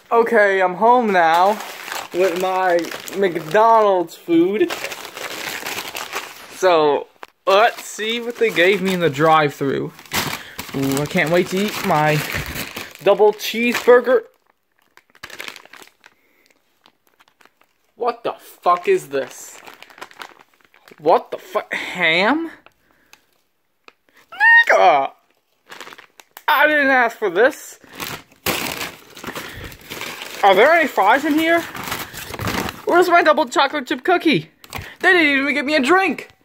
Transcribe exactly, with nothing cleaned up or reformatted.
Okay, I'm home now with my McDonald's food. So, let's see what they gave me in the drive-thru. Ooh, I can't wait to eat my double cheeseburger. What the fuck is this? What the fuck? Ham? Nigga! I didn't ask for this. Are there any fries in here? Where's my double chocolate chip cookie? They didn't even give me a drink.